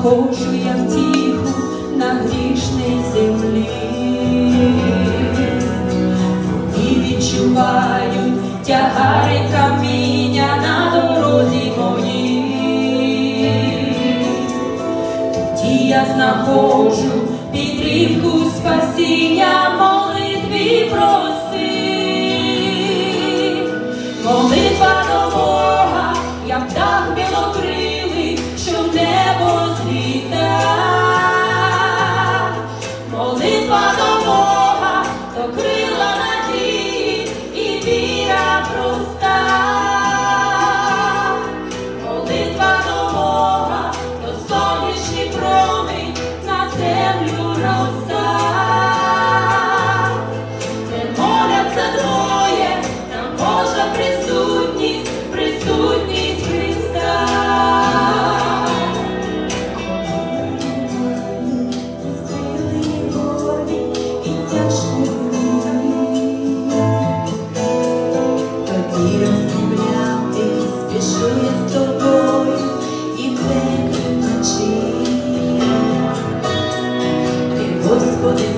знаходжу я втіху на грішній землі. Вони відчувають тягар і каміння на дорозі моїй. Тоді я знаходжу підтримку спасіння молитві прости. Молитва до Бога, як птах білокрилий, що в небо зліта. Молитва до Бога, то крила надії і віра проста. Молитва до Бога, то сонячний промінь на землю роса. Де моляться двоє, там Божа присутність, присутність Христа. Тоді розмовляти спішу я з тобою і в темній ночі. Ти, Господи,